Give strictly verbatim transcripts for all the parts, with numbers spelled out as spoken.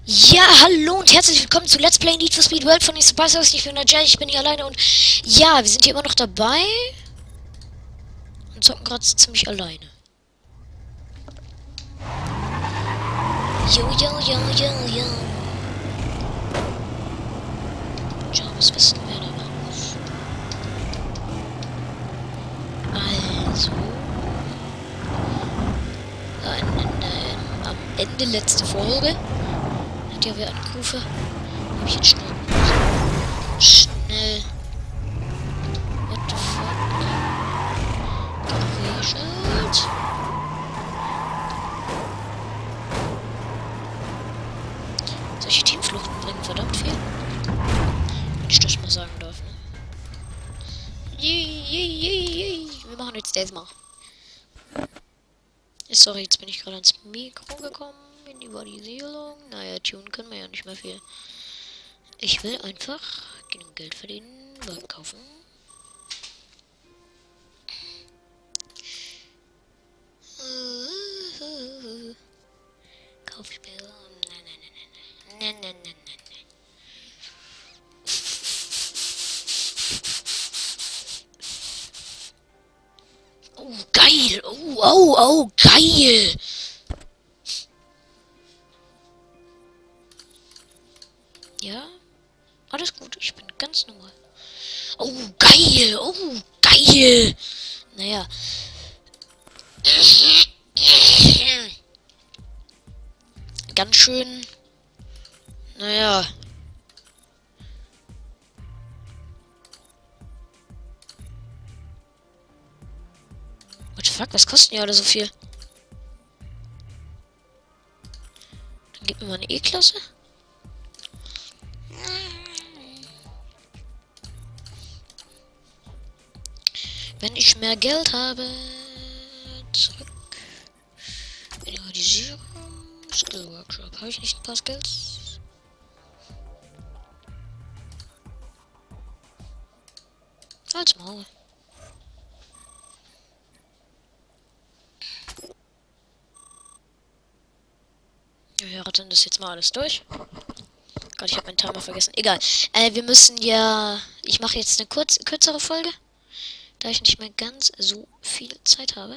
Ja, hallo und herzlich willkommen zu Let's Play Need for Speed World von Spacehouse. Ich bin der Jay, ich bin hier alleine und ja, wir sind hier immer noch dabei und zocken gerade ziemlich alleine. Jo, jo, jo, jo, jo. Schau, was wissen wir da? Also, an, äh, am Ende letzte Folge hat ja wer Anrufe. Hab ich jetzt schnell. Schnell. What the fuck? Geregelt. Solche Teamfluchten bringen verdammt viel. Wenn ich das mal sagen darf, ne? Yay, yay, yay, yay. Wir machen jetzt das mal. Sorry, jetzt bin ich gerade ans Mikro gekommen. In die Valisierung. Naja, tun können wir ja nicht mehr viel. Ich will einfach genug Geld verdienen, Wagen kaufen. Kaufspiel. Nein, nein, nein, nein. Nein, nein, nein, nein, nein. Oh, geil. Oh, oh, oh, geil. Ja, alles gut. Ich bin ganz normal. Oh, geil. Oh, geil. Naja. Ganz schön. Naja. What the fuck? Was kosten die alle so viel? Dann gib mir mal eine E-Klasse. Wenn ich mehr Geld habe. Zurück. Minimalisierung. Skill Workshop. Habe ich nicht ein paar Skills? Als Maul. Wir rattern das jetzt mal alles durch. Gott, ich habe meinen Timer vergessen. Egal. Äh, wir müssen ja. Ich mache jetzt eine kurz, kürzere Folge. Da ich nicht mehr ganz so viel Zeit habe.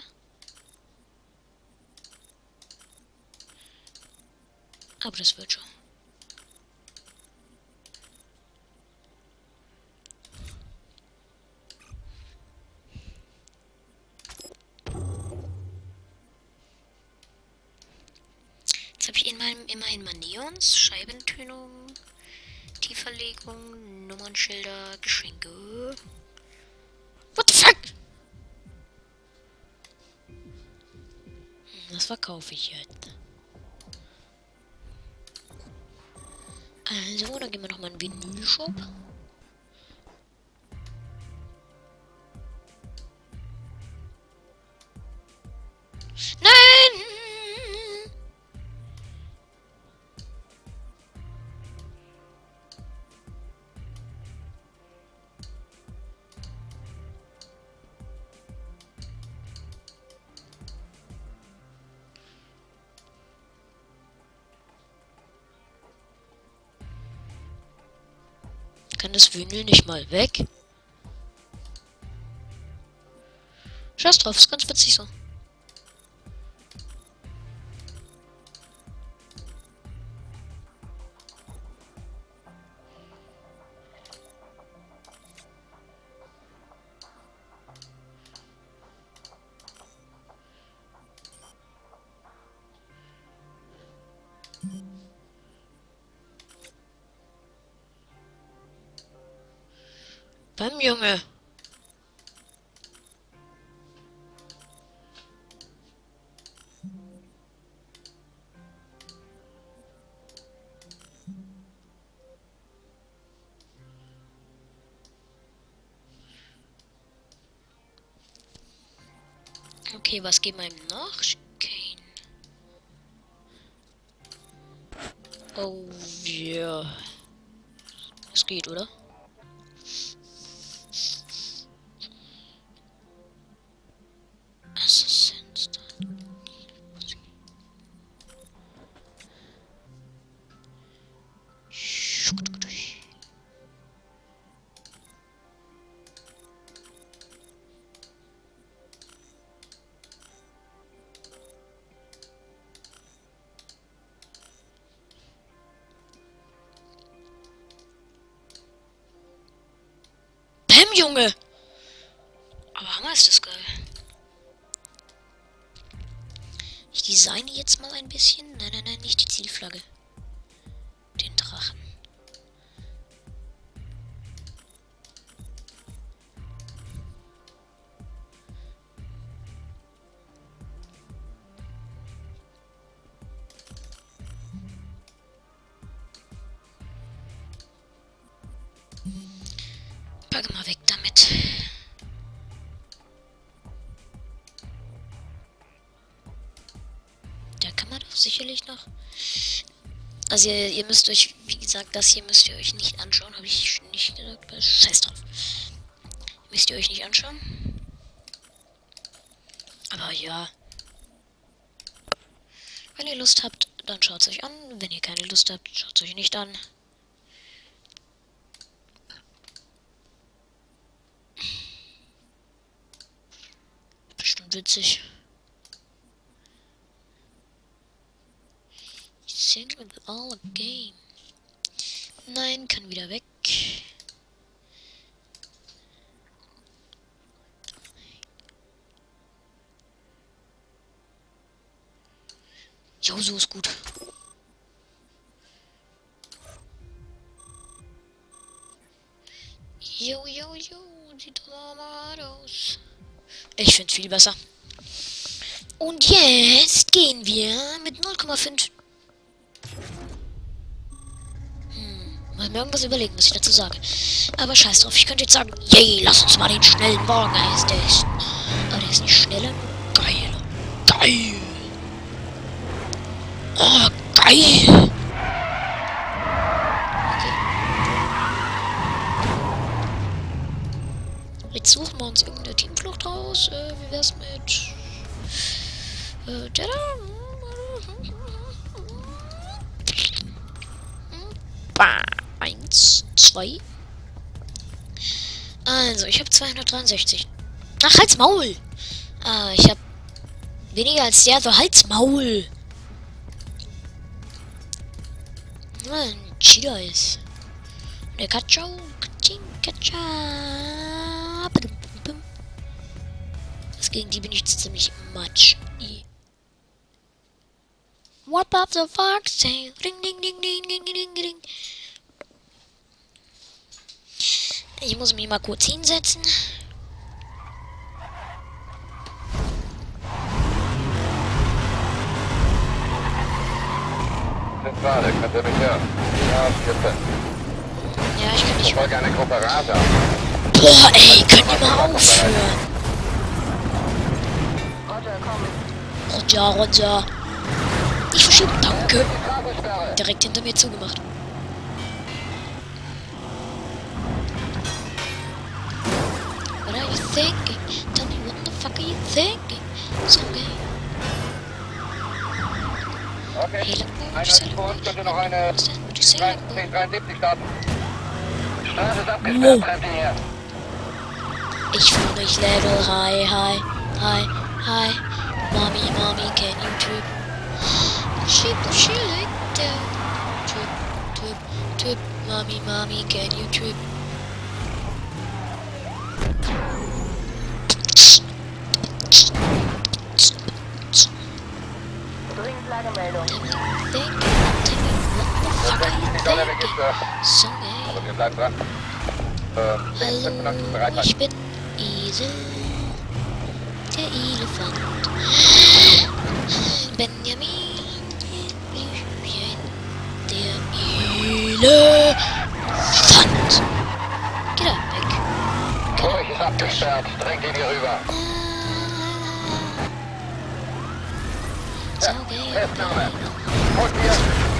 Aber das wird schon. Jetzt habe ich in meinem immerhin mal Neons, Scheibentönung, Tieferlegung, Nummernschilder, Geschenke. What the fuck? Das verkaufe ich jetzt. Also, dann gehen wir nochmal in den Vinyl-Shop. Nein! Kann das Vinyl nicht mal weg? Scheiß drauf, ist ganz witzig so. Beim Junge. Okay, was geben wir ihm noch? Kane. Oh, ja. Es geht, oder? Assassins. Bäm, Junge! Aber Hammer ist das geil. Ich designe jetzt mal ein bisschen. Nein, nein, nein, nicht die Zielflagge. Den Drachen. Pack mal weg damit. Da kann man doch sicherlich noch. Also ihr, ihr müsst euch, wie gesagt, das hier müsst ihr euch nicht anschauen, habe ich nicht gesagt, weil scheiß drauf. Müsst ihr euch nicht anschauen. Aber ja. Wenn ihr Lust habt, dann schaut es euch an. Wenn ihr keine Lust habt, schaut es euch nicht an. Bestimmt witzig. Sing with all a game. Nein, kann wieder weg. Jo, so ist gut. Jo, jo, jo, die Tornados. Ich finde viel besser. Und jetzt gehen wir mit null Komma fünf. Hm, muss mir irgendwas überlegen, was ich dazu sage. Aber scheiß drauf, ich könnte jetzt sagen, yay, lass uns mal den schnellen Wagen. Er ist, der ist, aber der ist nicht schneller. Geil. Geil. Oh, geil. Jetzt suchen wir uns irgendeine Teamflucht raus. Äh, wie wär's mit... Äh, der da? Eins, zwei. Also, ich habe zweihundertdreiundsechzig. Ach, halt's Maul! Ah, ich habe weniger als der, also halt's Maul! Ein Cheetah ist. Der Kachau, Kaching, Kacha. Das gegen die bin ich ziemlich matsch. What up the fox say? Ring, ding, ding, ding, ding, ding, ding. Ich muss mich mal kurz hinsetzen. Zentrale, könnt ihr mich hören? Ja, vierzehn. Ja, ich kann nicht. Ich folge eine Gruppe Radar. Boah, ey, könnt ihr mal aufhören? Roger, Roger. Ich verschiebe, danke. Direkt hinter mir zugemacht. What are you thinking? Tell me what the fuck are you thinking? So gay. Okay, Hey, look, Einheit vor uns könnte noch eine zehn dreiundsiebzig starten. Straße ist abgesperrt, bleibt hierher. Ich fühle mich Level high, high, high, high. Mommy, mommy, can you trip? She, she like that. Trip, trip, trip. Mommy, mommy, can you trip? Lagemeldung. So, Aber wir bleiben dran. Ähm, hallo, ich bin Esel, der Elefant. Benjamin, der Elefant. Geh da weg. Ruhig ist abgesperrt, drängt ihn hier rüber. So, okay. Festnahme. Und wir.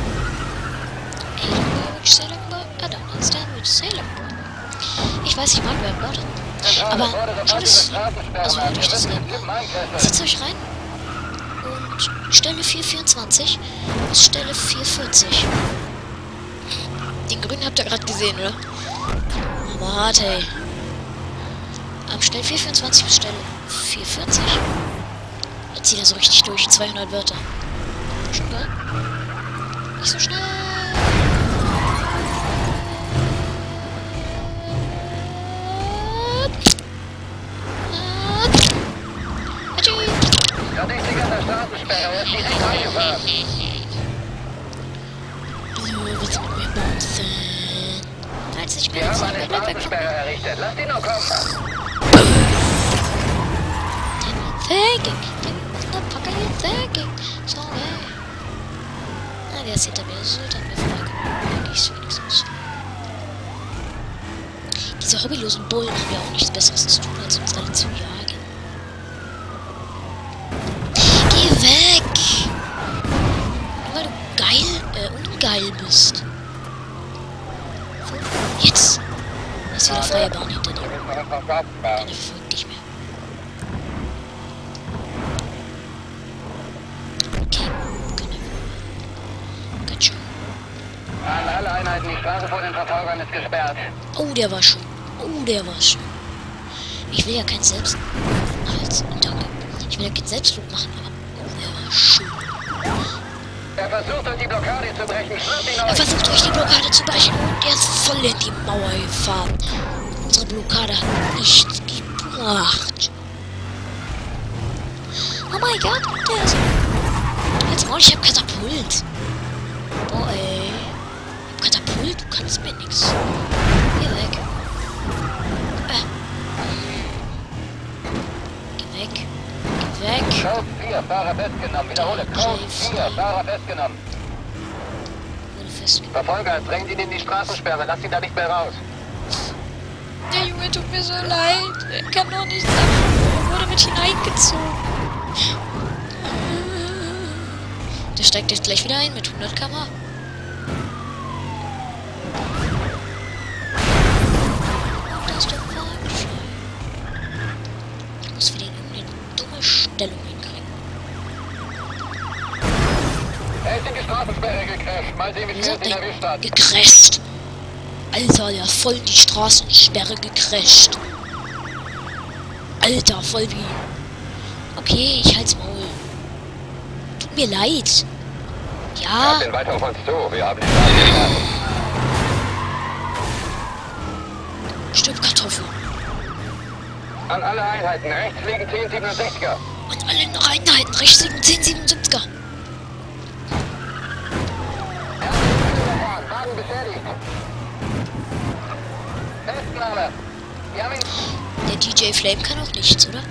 I don't understand what you're saying. Ich weiß, ich mag Rap, aber alles, also wirklich, das setzt euch rein und Stelle vier vierundzwanzig bis Stelle vier vierzig. Ding grünen habt ihr gerade gesehen, oder? Aber hart, ey. Am Stell vier vierundzwanzig bis Stelle vier vierzig. Jetzt zieht er so richtig durch. zweihundert Wörter. Schon geil. Nicht so schnell. Da ist die ganze Straßensperre. Er ist direkt reingefahren. So, was mit mir bumsen? Als ich Wir haben eine Straßensperre errichtet. Lass ihn noch kommen. Thinking, what the fuck are you thinking? So, hey. Ah, der ist hinter mir. Das sollte an mir vorbeikommen. Ich so wenigstens. Diese hobbylosen Bullen haben ja auch nichts Besseres zu tun, als uns alle zu jagen. Geh weg! Nur weil du geil, äh, ungeil bist. So, jetzt! Da ist wieder freie Bahn hinter dir. Keine verfolgt dich mehr. Okay, genau. Ganz schön. An alle Einheiten, die Straße vor den Verfolgern ist gesperrt. Oh, der war schon. Oh, der war schon. Ich will ja kein Selbst... Halt, danke. Ich will ja keinen Selbstflug machen, aber... Oh, der war schön. Er versucht, durch die Blockade zu brechen. Schnapp ihn Er euch! versucht, durch die Blockade zu brechen und er ist voll in die Mauer gefahren. Unsere Blockade hat nichts gebracht. Oh mein Gott, der ist... Jetzt mal, ich hab Katapult. Boah, ey. Ich hab Katapult, du kannst mir nix. Geh weg. Äh. Geh weg. Geh weg. Code vier, Fahrer festgenommen. Wiederhole. Code vier, Fahrer festgenommen. Wurde festgenommen. Verfolger, drängt ihn in die Straßensperre. Lass ihn da nicht mehr raus. Der Junge tut mir so leid. Er kann doch nicht sagen. Er wurde mit hineingezogen. Der steigt jetzt gleich wieder ein mit hundert Kilometer pro Stunde. Da ist der falsch. Ich muss wieder irgendeine dumme Stellung hinkriegen. Er ist in die Straßensperre gecrasht. Mal sehen, wie Wie schnell sagt sie ihn der? erwischt hat. Gecrasht. Alter, der ist voll in die Straßensperre gecrasht. Alter, voll wie... Okay, ich halt's Maul. Tut mir leid. Ja. Den weiter auf uns zu. Wir haben die Straße gesperrt. Stirb Kartoffel. An alle Einheiten. Rechts liegen zehn siebenundsechziger. Und alle Einheiten rechts liegen zehn siebenundsiebziger. Wagen beschädigt. Festnahme. Wir haben ihn... Der D J Flame kann auch nichts, oder?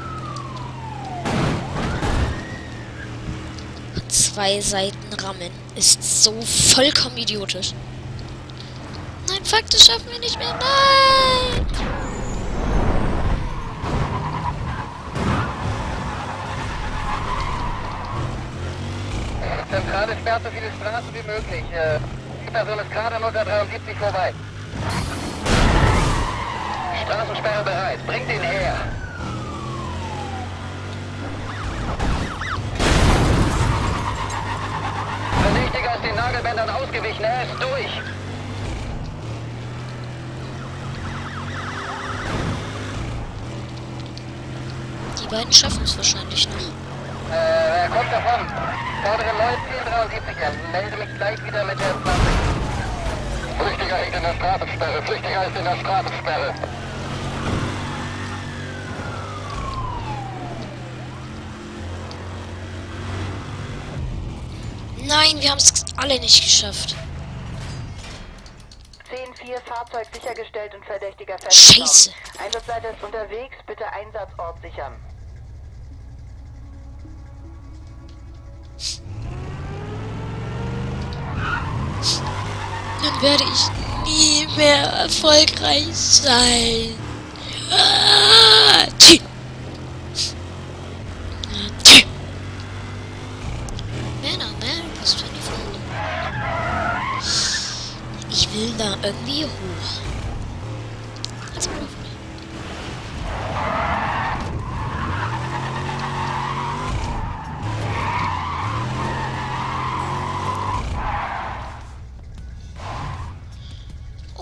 Zwei Seiten rammen ist so vollkommen idiotisch. Nein, fuck, das schaffen wir nicht mehr. Nein! Zentrale sperrt so viele Straßen wie möglich. Äh, die Person ist gerade an unter dreiundsiebzig vorbei. Straßensperre bereit. Bringt ihn her. Verdächtiger ist den Nagelbändern ausgewichen. Er ist durch. Die beiden schaffen es wahrscheinlich noch. Äh, er kommt davon. Vordere neunzehn dreiundsiebziger. Melde mich gleich wieder mit der zwanzig. Flüchtiger hängt in der Straßensperre. Flüchtiger ist in der Straßensperre. Nein, wir haben es alle nicht geschafft. zehn vier Fahrzeug sichergestellt und Verdächtiger festgenommen. Scheiße. Einsatzleiter ist unterwegs, bitte Einsatzort sichern. Dann werde ich nie mehr erfolgreich sein. Ah, tschü. Ah, tschü. Männer, Männer, was tun die Freunde? Ich will da irgendwie hoch. Als Profi.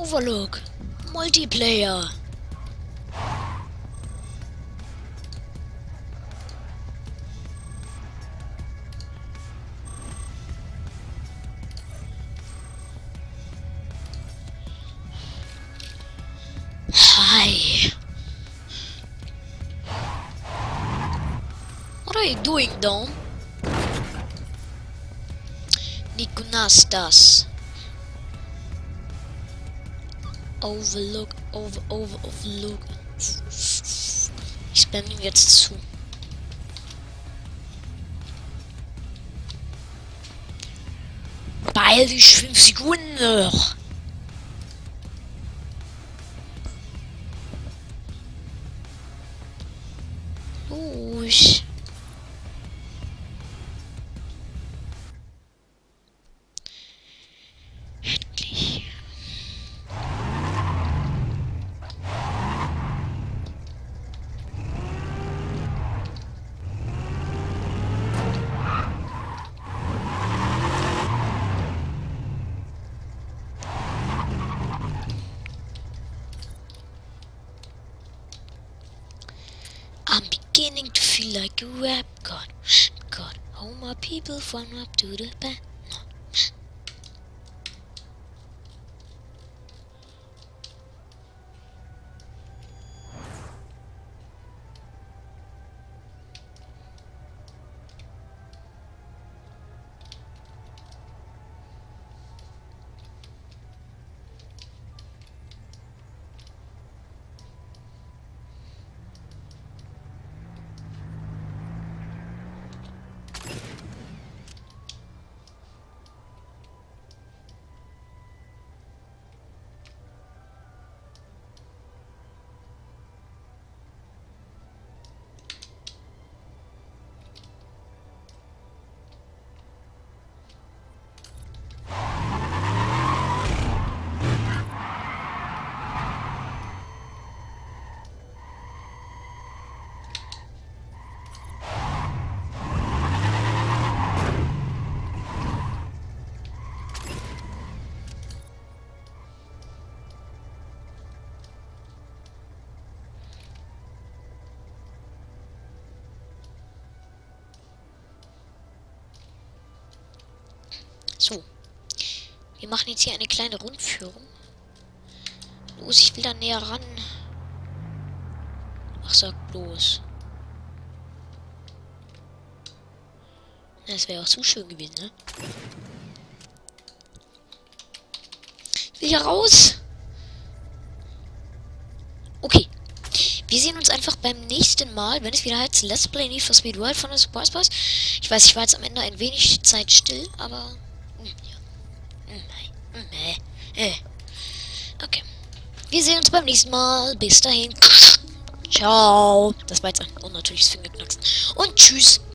Overlook. Multiplayer. Hi. What are you doing, Dom? Nikonastas. Overlook, over, over, overlook. Ich spam ihn jetzt zu. Beeil dich fünf Sekunden noch. Ruhig. Endlich. I'm beginning to feel like a rap god. God, all my people from up to the back. So. Wir machen jetzt hier eine kleine Rundführung. Los, ich will da näher ran. Ach, sag bloß. Das wäre auch zu schön gewesen, ne? Ich will hier raus. Okay. Wir sehen uns einfach beim nächsten Mal, wenn es wieder heißt Let's Play Need for Speed World von der Surprise Boys. Ich weiß, ich war jetzt am Ende ein wenig Zeit still, aber... Okay. Wir sehen uns beim nächsten Mal. Bis dahin. Ciao. Das war jetzt ein unnatürliches Fingerknacksen. Und tschüss.